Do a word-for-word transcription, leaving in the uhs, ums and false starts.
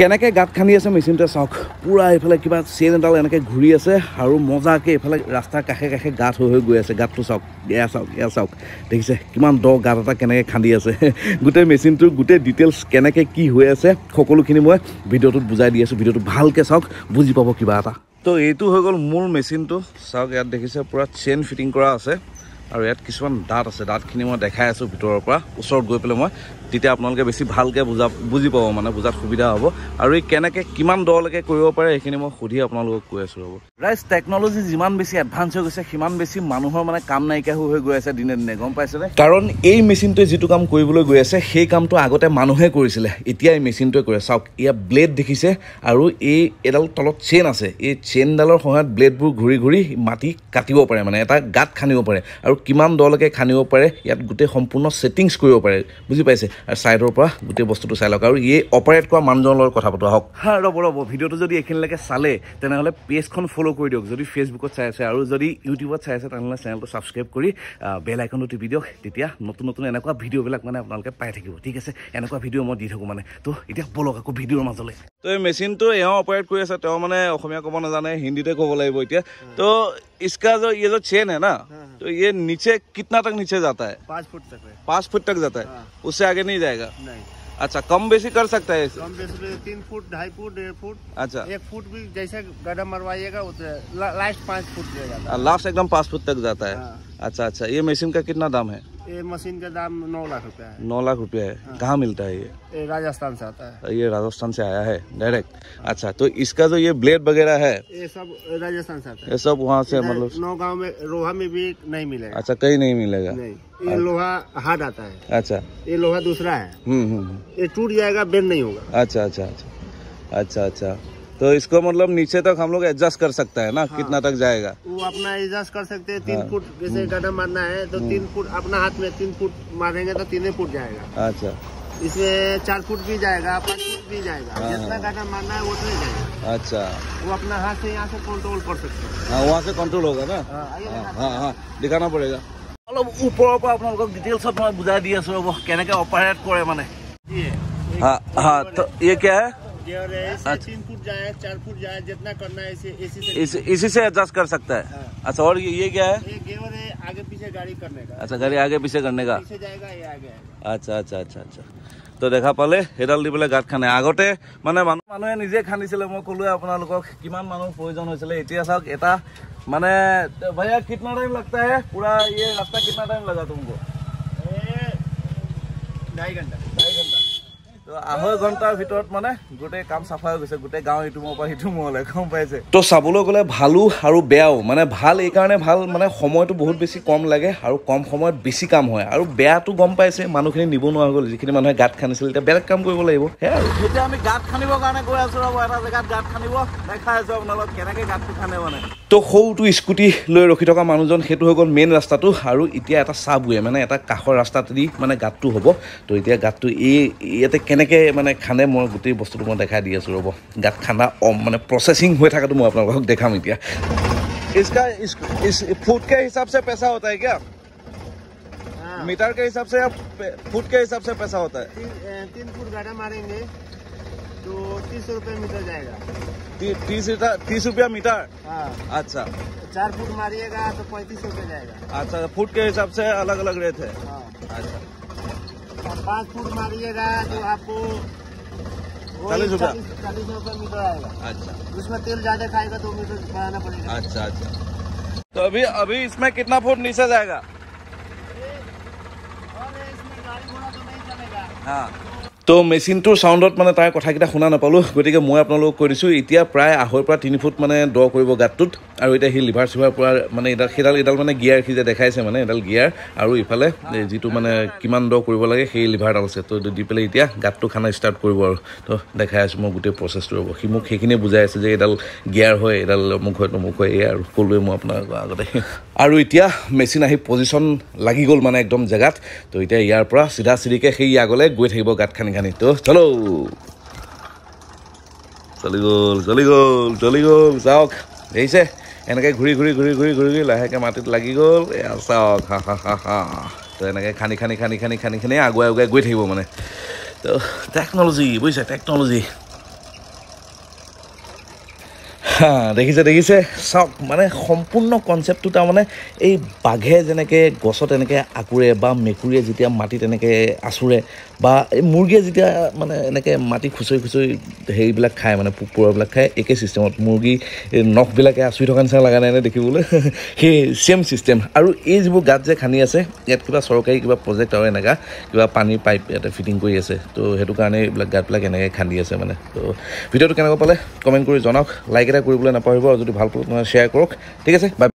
কেনেকৈ গাঁত খান্দি আছে মেচিনটোৱে চাওক পুৰা এইফালে কিবা চেইন এডাল এনেকৈ ঘূৰি আছে আৰু মজাকৈ এইফালে ৰাস্তাৰ কাষে কাষে গাঁত হৈ হৈ গৈ আছে গাঁতটো চাওক এয়া চাওক এয়া চাওক দেখিছে কিমান দ গাঁত এটা কেনেকৈ খান্দি আছে গোটেই মেচিনটোৰ গোটেই ডিটেইলছ কেনেকৈ কি হৈ আছে সকলোখিনি মই ভিডিঅ'টোত বুজাই দি আছোঁ ভিডিঅ'টো ভালকৈ চাওক বুজি পাব কিবা এটা তো এইটো হৈ গ'ল মূল মেচিনটো চাওক ইয়াত দেখিছে পুৰা চেইন ফিটিং কৰা আছে আৰু ইয়াত কিছুমান দাঁত আছে দাঁতখিনি মই দেখাই আছোঁ ভিতৰৰ পৰা ওচৰত গৈ পেলাই মই তেতিয়া আপোনালোকে বেছি ভালকৈ বুজা বুজি পাব মানে বুজাত সুবিধা হ'ব আৰু এই কেনেকৈ কিমান দলৈকে কৰিব পাৰে সেইখিনি মই সুধি আপোনালোকক কৈ আছোঁ ৰ'ব ৰাইজ টেকন'লজি যিমান বেছি এডভান্স হৈ গৈছে সিমান বেছি মানুহৰ মানে কাম নাইকিয়া হৈ হৈ গৈ আছে দিনে দিনে গম পাইছেনে কাৰণ এই মেচিনটোৱে যিটো কাম কৰিবলৈ গৈ আছে সেই কামটো আগতে মানুহে কৰিছিলে এতিয়া এই মেচিনটোৱে কৰে চাওক ইয়াত ব্লেড দেখিছে আৰু এই এডাল তলত চেইন আছে এই চেইনডালৰ সহায়ত ব্লেডবোৰ ঘূৰি ঘূৰি মাটি কাটিব পাৰে মানে এটা গাঁত খান্দিব পাৰে আৰু কিমান দলৈকে খান্দিব পাৰে ইয়াত গোটেই সম্পূৰ্ণ ছেটিংছ কৰিব পাৰে বুজি পাইছে আৰু সাইডৰ পৰা গোটেই বস্তুটো চাই লওক আৰু এই অপাৰেট কৰা মানুহজনৰ লগত কথা পাতোঁ আহক হা ৰ'ব ৰ'ব ভিডিঅ'টো যদি এইখিনিলৈকে চালে তেনেহ'লে পেজখন ফ'ল' কৰি দিয়ক যদি ফেচবুকত চাই আছে আৰু যদি ইউটিউবত চাই আছে তেনেহ'লে চেনেলটো ছাবস্ক্ৰাইব কৰি বেল আইকনটো টিপি দিয়ক তেতিয়া নতুন নতুন এনেকুৱা ভিডিঅ'বিলাক মানে আপোনালোকে পাই থাকিব ঠিক আছে এনেকুৱা ভিডিঅ' মই দি থাকোঁ মানে তো এতিয়া বলক আকৌ ভিডিঅ'ৰ মাজলৈ তো এই মেচিনটো এওঁ অপাৰেট কৰি আছে তেওঁ মানে অসমীয়া ক'ব নাজানে হিন্দীতে ক'ব লাগিব এতিয়া তো इसका जो ये जो चेन है ना तो ये नीचे कितना तक नीचे जाता है पाँच फुट तक है पाँच फुट तक जाता है उससे आगे नहीं जाएगा नहीं अच्छा कम बेसी कर सकता है कम बेसी तीन फुट ढाई फुट डेढ़ फुट अच्छा एक फुट भी जैसे गड्ढा मरवाइएगा लास्ट पाँच फुट जाएगा लास्ट एकदम पाँच फुट तक जाता है अच्छा अच्छा ये मशीन का कितना दाम है ये मशीन का दाम नौ लाख रुपया है नौ लाख रुपया है कहाँ मिलता है ये ये राजस्थान से आता है ये राजस्थान से आया है डायरेक्ट अच्छा तो इसका जो ये ब्लेड वगैरह है ये सब राजस्थान से आता है ये सब वहाँ से मतलब नौ गाँव में लोहा में भी नहीं मिलेगा अच्छा कहीं नहीं मिलेगा नहीं ये लोहा हार्ड आता है अच्छा ये लोहा दूसरा है हम्म हम्म ये टूट जाएगा बेंड नहीं होगा अच्छा अच्छा अच्छा अच्छा अच्छा तो इसको मतलब नीचे तक हम लोग एडजस्ट कर सकता है ना हाँ। कितना तक जाएगा वो अपना एडजस्ट कर सकते हैं तीन हाँ। फुट जैसे गड्ढा मारना है तो तीन फुट अपना हाथ में तीन फुट मारेंगे तो तीन फुट जाएगा अच्छा इसमें चार फुट भी जाएगा पाँच फुट भी जाएगा हाँ। जितना गड्ढा मारना है उतना जाएगा अच्छा वो अपना हाथ से यहाँ से कंट्रोल कर सकते हैं हाँ वहाँ से कंट्रोल होगा ना हाँ हाँ दिखाना पड़ेगा অলপ ওপৰৰ পৰা আপোনালোকক ডিটেইলছত মই বুজাই দি আছোঁ ৰ'ব কেনেকৈ অপাৰেট কৰে মানে हाँ हाँ तो ये क्या है तीन फुट जाए चार फुट जाए जितना करना है इसी से इसी से एडजस्ट कर सकता है हाँ। अच्छा और ये क्या है ये गेवर है आगे पीछे गाड़ी करने का अच्छा गाड़ी आगे पीछे करने का पीछे जाएगा ये आगे अच्छा अच्छा अच्छा अच्छा তো দেখা পালে হেডাল দি পেলাই গাঁত খানে আগতে মানে মানুহ মানুহে নিজে খান্দিছিলে মই ক'লোৱে আপোনালোকক কিমান মানুহ প্ৰয়োজন হৈছিলে এতিয়া চাওক এটা মানে भैया कितना टाइम लगता है पूरा ये रास्ता कितना टाइम लगा तुमको ढाई घंटा ढाई घंटा তো আঢ়ৈ ঘণ্টাৰ ভিতৰত মানে গোটেই কাম চাফা হৈ গৈছে গোটেই গাঁও ইটো মোৰ পৰা সিটো মোৰলৈ গম পাইছে তো চাবলৈ গ'লে ভালো আৰু বেয়াও মানে ভাল এইকাৰণে ভাল মানে সময়টো বহুত বেছি কম লাগে আৰু কম সময়ত বেছি কাম হয় আৰু বেয়াটো গম পাইছে মানুহখিনি নিব নোৱাৰা গ'ল যিখিনি মানুহে গাঁত খান্দিছিল এতিয়া বেলেগ কাম কৰিব লাগিব সেয়া এতিয়া আমি গাঁত খান্দিবৰ কাৰণে গৈ আছোঁ ৰ'ব এটা জেগাত গাঁত খান্দিব দেখাই আছোঁ আপোনালোকক কেনেকৈ গাঁতটো খান্দে মানে তো সৰুটো স্কুটি লৈ ৰখি থকা মানুহজন সেইটো হৈ গ'ল মেইন ৰাস্তাটো আৰু এতিয়া এটা চাবৱে মানে এটা কাষৰ ৰাস্তাতেদি মানে গাঁতটো হ'ব তো এতিয়া গাঁতটো এই ইয়াতে কেনেকৈ মানে খান্দে মই গোটেই বস্তুটো মই দেখাই দি আছোঁ ৰ'ব গাঁত খান্দা মানে প্ৰচেছিং হৈ থকাটো মই আপোনালোকক দেখাম এতিয়া इसका इस, इस फुट के हिसाब से पैसा होता है क्या मीटर के हिसाब से या फुट के हिसाब से पैसा होता है तीन, तीन फुट गाढ़ा मारेंगे तो तीस रुपये मीटर जाएगा ती, तीस तीस रुपया मीटर हाँ अच्छा चार फुट मारिएगा तो पैंतीस रुपये जाएगा अच्छा फुट के हिसाब से अलग अलग रेट है हाँ अच्छा पाँच फुट मारिएगा तो आपको चालीस रुपया चालीस रुपये मीटर आएगा अच्छा उसमें तेल ज्यादा खाएगा तो मीटर बढ़ाना पड़ेगा अच्छा अच्छा तो अभी अभी इसमें कितना फुट नीचे जाएगा और इसमें गाड़ी घोड़ा तो नहीं चलेगा हाँ তো মেচিনটোৰ চাউণ্ডত মানে তাৰ কথাকেইটা শুনা নাপালোঁ গতিকে মই আপোনালোকক কৈ দিছোঁ এতিয়া প্ৰায় আঢ়ৈৰ পৰা তিনি ফুট মানে দ কৰিব গাঁতটোত আৰু এতিয়া সি লিভাৰ চিভাৰ পৰা মানে এডাল সেইডাল এডাল মানে গিয়াৰ সি যে দেখাইছে মানে এডাল গিয়াৰ আৰু ইফালে যিটো মানে কিমান দ কৰিব লাগে সেই লিভাৰডাল আছে তো দি পেলাই এতিয়া গাঁতটো খানা ষ্টাৰ্ট কৰিব আৰু তো দেখাই আছোঁ মই গোটেই প্ৰচেছটো ৰ'ব সি মোক সেইখিনিয়ে বুজাই আছে যে এডাল গিয়াৰ হয় এডাল মুখ হয় তমুক হয় এই আৰু ক'লোৱে মই আপোনালোকৰ আগতে আৰু এতিয়া মেচিন আহি পজিশ্যন লাগি গ'ল মানে একদম জেগাত তো এতিয়া ইয়াৰ পৰা চিধা চিধিকৈ সেই আগলৈ গৈ থাকিব গাঁত খানি খানি তো চলো চলি গ'ল চলি গ'ল চলি গ'ল চাওক দেখিছে এনেকৈ ঘূৰি ঘূৰি ঘূৰি ঘূৰি ঘূৰি ঘূৰি লাহেকৈ মাটিত লাগি গ'ল এয়া চাওক হা হা হা হা তো এনেকৈ খানি খানি খানি খানি খানি খানি আগুৱাই আগুৱাই গৈ থাকিব মানে তো টেকন'লজি বুজিছে টেকন'লজি হা দেখিছে দেখিছে চাওক মানে সম্পূৰ্ণ কনচেপ্টটো তাৰমানে এই বাঘে যেনেকৈ গছত এনেকৈ আঁকুৰে বা মেকুৰীয়ে যেতিয়া মাটিত এনেকৈ আঁচুৰে বা এই মুৰ্গীয়ে যেতিয়া মানে এনেকৈ মাটি খুচৰি খুচৰি হেৰিবিলাক খায় মানে পোক পৰুৱাবিলাক খায় একে ছিষ্টেমত মুৰ্গী নখবিলাকে আঁচুৰি থকা নিচিনা লগা নাই নে দেখিবলৈ সেই ছেম ছিষ্টেম আৰু এই যিবোৰ গাঁত যে খান্দি আছে ইয়াত কিবা চৰকাৰী কিবা প্ৰজেক্ট আৰু এনেকুৱা কিবা পানীৰ পাইপ ইয়াতে ফিটিং কৰি আছে তো সেইটো কাৰণে এইবিলাক গাঁতবিলাক এনেকৈ খান্দি আছে মানে তো ভিডিঅ'টো কেনেকুৱা পালে কমেণ্ট কৰি জনাওক লাইক এটা কৰিবলৈ নাপাহৰিব আৰু যদি ভাল পালে শ্বেয়াৰ কৰক ঠিক আছে বাই